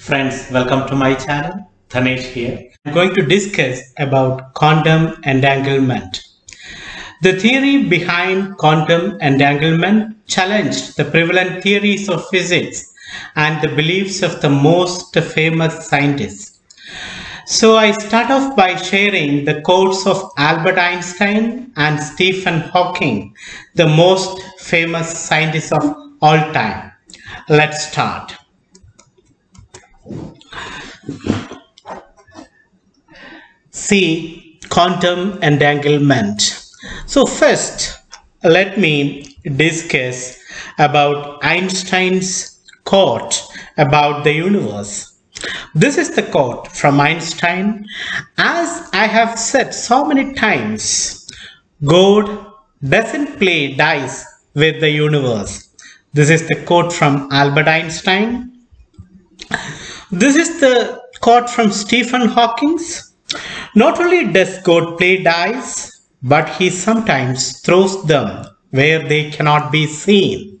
Friends, welcome to my channel. Dhanesh here. I'm going to discuss about quantum entanglement. The theory behind quantum entanglement challenged the prevalent theories of physics and the beliefs of the most famous scientists. So I start off by sharing the quotes of Albert Einstein and Stephen Hawking, the most famous scientists of all time. Let's start. See, quantum entanglement. So first, let me discuss about Einstein's quote about the universe. This is the quote from Einstein. As I have said so many times, God doesn't play dice with the universe. This is the quote from Albert Einstein. This is the quote from Stephen Hawking. Not only does God play dice, but he sometimes throws them where they cannot be seen.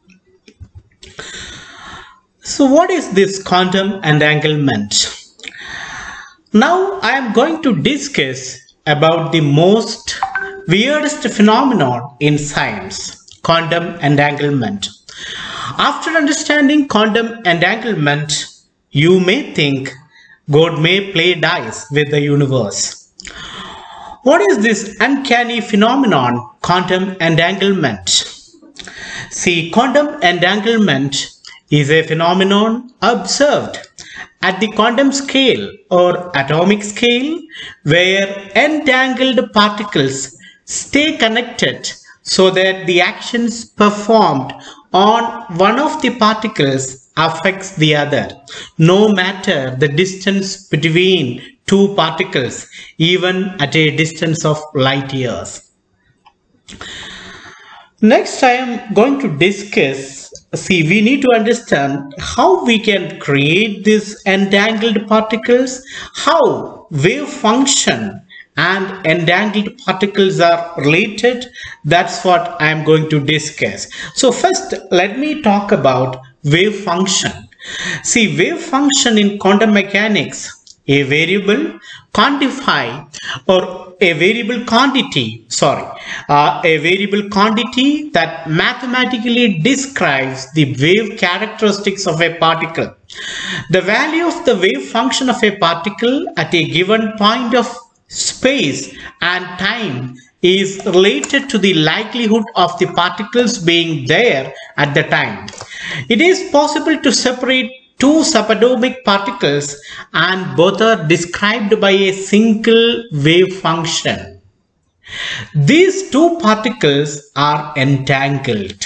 So what is this quantum entanglement? Now I am going to discuss about the most weirdest phenomenon in science, quantum entanglement. After understanding quantum entanglement, you may think God may play dice with the universe. What is this uncanny phenomenon, quantum entanglement? See, quantum entanglement is a phenomenon observed at the quantum scale or atomic scale where entangled particles stay connected so that the actions performed on one of the particles affects the other, no matter the distance between two particles, even at a distance of light years. Next, I am going to discuss, we need to understand how we can create these entangled particles, how wave function and entangled particles are related. That's what I am going to discuss. So first, let me talk about wave function. See, wave function in quantum mechanics, a variable quantify or a variable quantity that mathematically describes the wave characteristics of a particle. The value of the wave function of a particle at a given point of space and time is related to the likelihood of the particles being there at the time. It is possible to separate two subatomic particles and both are described by a single wave function. These two particles are entangled.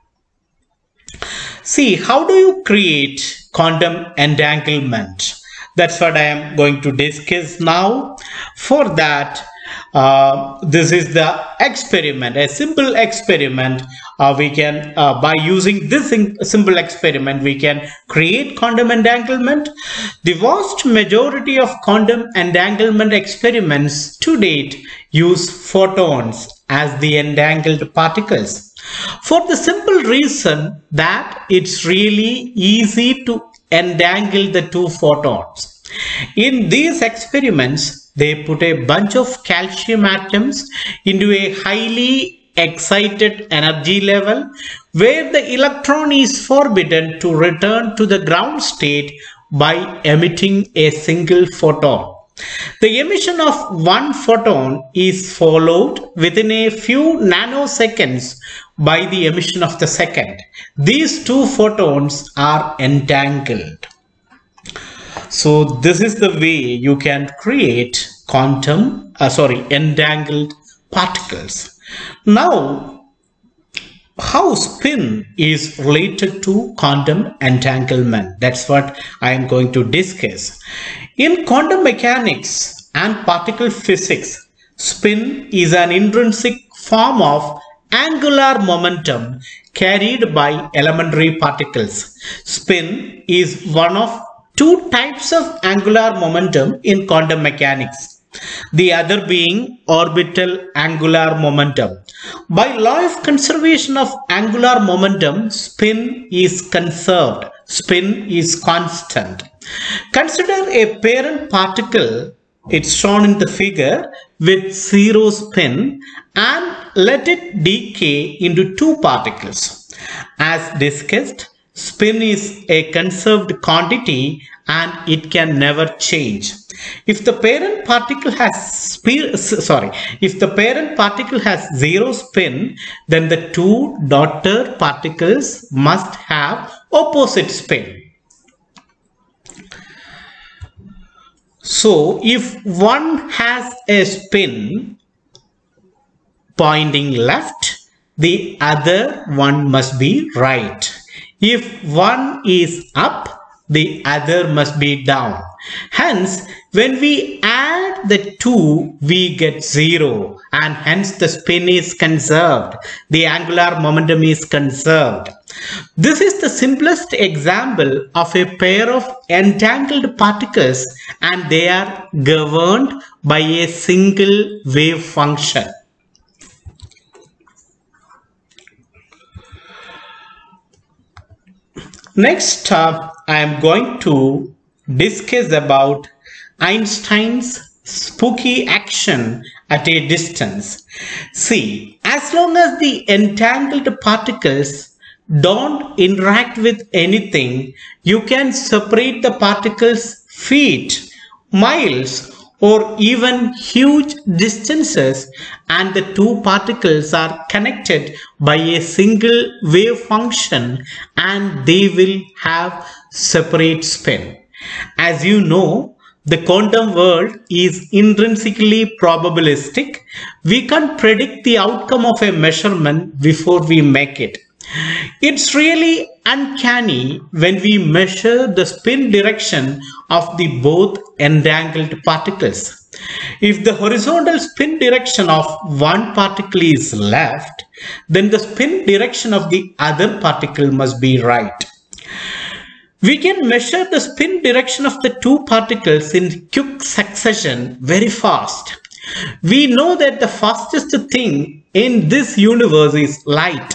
See, how do you create quantum entanglement? That's what I am going to discuss now. For that, this is the experiment, a simple experiment. We can, by using this simple experiment, we can create quantum entanglement. The vast majority of quantum entanglement experiments to date use photons as the entangled particles, for the simple reason that it's really easy to entangle the two photons. In these experiments, they put a bunch of calcium atoms into a highly excited energy level where the electron is forbidden to return to the ground state by emitting a single photon. The emission of one photon is followed within a few nanoseconds by the emission of the second. These two photons are entangled. So this is the way you can create entangled particles. Now, how spin is related to quantum entanglement? That's what I am going to discuss. In quantum mechanics and particle physics, spin is an intrinsic form of angular momentum carried by elementary particles. Spin is one of two types of angular momentum in quantum mechanics, the other being orbital angular momentum. By law of conservation of angular momentum, spin is conserved. spin is constant. Consider a parent particle, it's shown in the figure, with 0 spin, and let it decay into two particles. As discussed, spin is a conserved quantity and it can never change. If the parent particle has zero spin, then the two daughter particles must have opposite spin. So if one has a spin pointing left, the other one must be right. If one is up, the other must be down. Hence, when we add the two, we get 0, and hence the spin is conserved. The angular momentum is conserved. This is the simplest example of a pair of entangled particles, and they are governed by a single wave function. Next, I am going to discuss about Einstein's spooky action at a distance. See, as long as the entangled particles don't interact with anything, you can separate the particles feet, miles, or even huge distances, and the two particles are connected by a single wave function and they will have separate spin. As you know, the quantum world is intrinsically probabilistic. We can't predict the outcome of a measurement before we make it. It's really uncanny when we measure the spin direction of the both entangled particles. If the horizontal spin direction of one particle is left, then the spin direction of the other particle must be right. We can measure the spin direction of the two particles in quick succession very fast. We know that the fastest thing in this universe is light.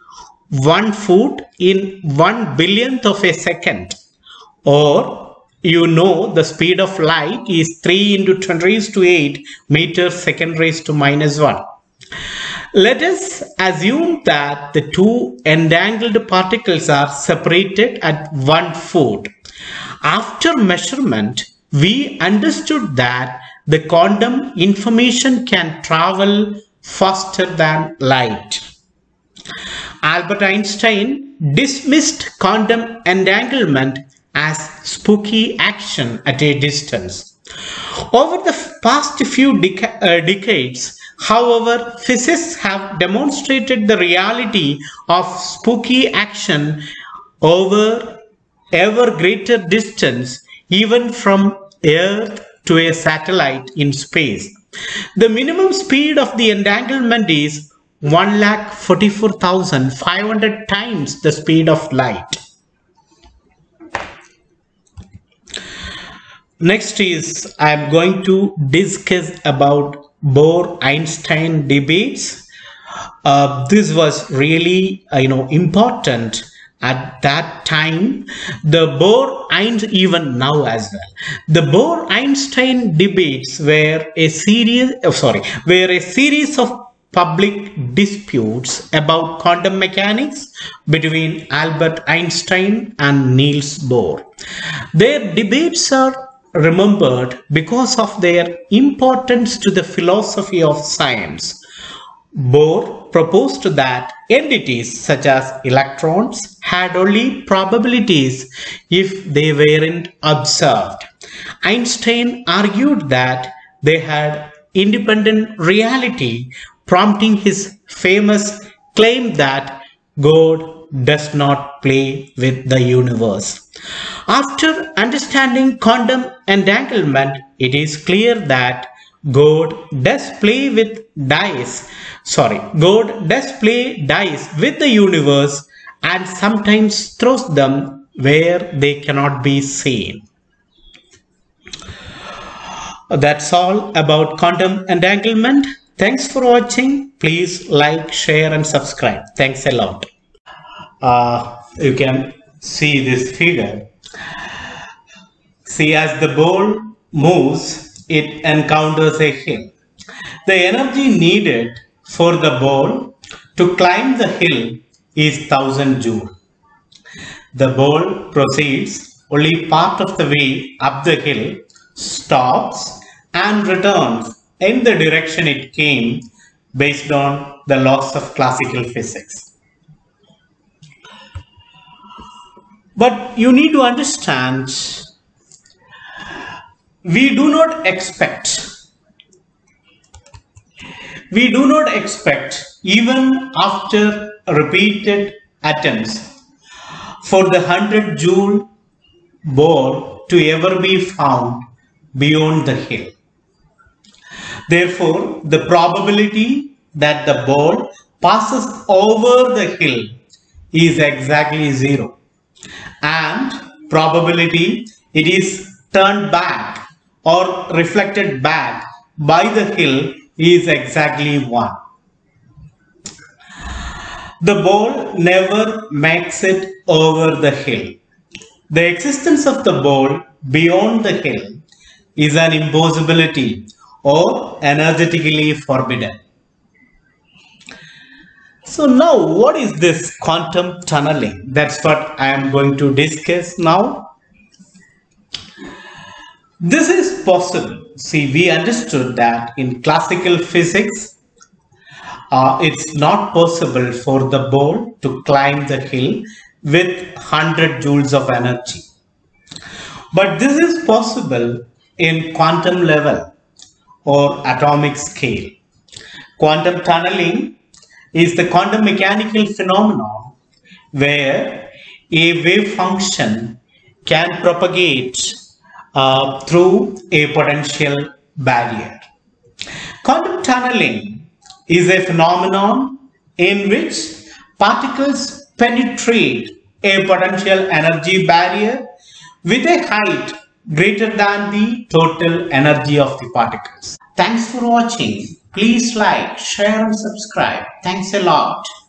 1 foot in 1 billionth of a second, or you know the speed of light is 3 into 10 raised to 8 meters second raised to -1. Let us assume that the two entangled particles are separated at 1 foot. After measurement, we understood that the quantum information can travel faster than light. Albert Einstein dismissed quantum entanglement as spooky action at a distance. Over the past few decades, however, physicists have demonstrated the reality of spooky action over ever greater distance, even from Earth to a satellite in space. The minimum speed of the entanglement is 1,44,500 times the speed of light. Next is I am going to discuss about Bohr-Einstein debates. This was really important at that time. The Bohr-Einstein, even now as well, the Bohr-Einstein debates were a series of public disputes about quantum mechanics between Albert Einstein and Niels Bohr. Their debates are remembered because of their importance to the philosophy of science. Bohr proposed that entities such as electrons had only probabilities if they weren't observed. Einstein argued that they had independent reality, prompting his famous claim that God does not play with the universe. After understanding quantum entanglement, it is clear that God does play dice with the universe and sometimes throws them where they cannot be seen. That's all about quantum entanglement. Thanks for watching. Please like, share and subscribe. Thanks a lot. You can See this figure. See, as the ball moves, it encounters a hill. The energy needed for the ball to climb the hill is 1000 joule. The ball proceeds only part of the way up the hill, stops and returns in the direction it came based on the laws of classical physics. But you need to understand, we do not expect even after repeated attempts for the 100 joule ball to ever be found beyond the hill. Therefore, the probability that the ball passes over the hill is exactly 0, and probability it is turned back or reflected back by the hill is exactly 1. The ball never makes it over the hill. The existence of the ball beyond the hill is an impossibility or energetically forbidden. So now what is this quantum tunneling? That's what I am going to discuss now. This is possible. See, we understood that in classical physics, it's not possible for the ball to climb the hill with 100 joules of energy. But this is possible in quantum level or atomic scale. Quantum tunneling is the quantum mechanical phenomenon where a wave function can propagate through a potential barrier. Quantum tunneling is a phenomenon in which particles penetrate a potential energy barrier with a height greater than the total energy of the particles. Thanks for watching. Please like, share and subscribe. Thanks a lot.